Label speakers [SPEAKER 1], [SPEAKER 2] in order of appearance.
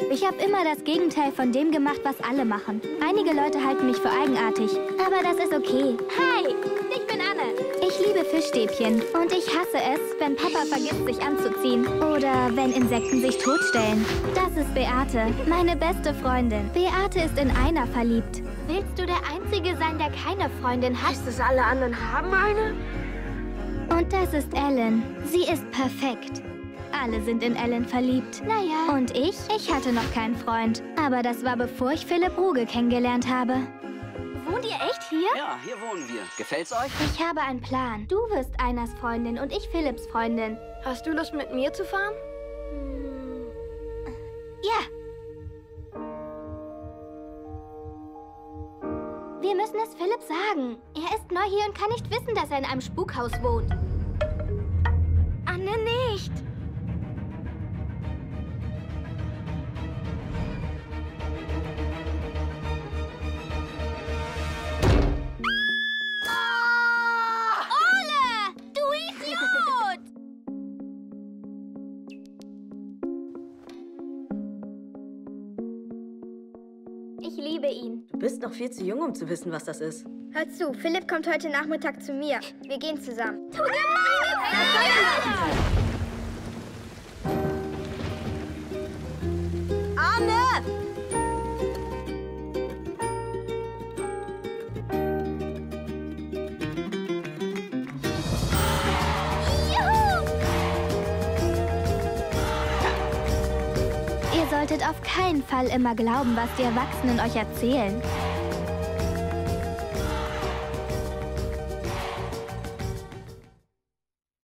[SPEAKER 1] Ich habe immer das Gegenteil von dem gemacht, was alle machen. Einige Leute halten mich für eigenartig, aber das ist okay. Hi, ich bin Anne. Ich liebe Fischstäbchen und ich hasse es, wenn Papa vergisst, sich anzuziehen. Oder wenn Insekten sich totstellen. Das ist Beate, meine beste Freundin. Beate ist in Einer verliebt. Willst du der Einzige sein, der keine Freundin hat?
[SPEAKER 2] Heißt es, alle anderen haben eine?
[SPEAKER 1] Und das ist Ellen. Sie ist perfekt. Alle sind in Ellen verliebt. Naja. Und ich hatte noch keinen Freund. Aber das war, bevor ich Philipp Ruge kennengelernt habe. Wohnt ihr echt hier?
[SPEAKER 3] Ja, hier wohnen wir. Gefällt's euch?
[SPEAKER 1] Ich habe einen Plan. Du wirst Einers Freundin und ich Philipps Freundin.
[SPEAKER 2] Hast du Lust, mit mir zu fahren?
[SPEAKER 1] Ja. Wir müssen es Philipp sagen. Er ist neu hier und kann nicht wissen, dass er in einem Spukhaus wohnt. Anne nicht. Ole, du Idiot! Ich liebe ihn.
[SPEAKER 4] Du bist noch viel zu jung, um zu wissen, was das ist.
[SPEAKER 5] Hör zu, Philipp kommt heute Nachmittag zu mir. Wir gehen zusammen.
[SPEAKER 1] Du gemeine
[SPEAKER 4] Anne!
[SPEAKER 1] Juhu! Ihr solltet auf keinen Fall immer glauben, was die Erwachsenen euch erzählen.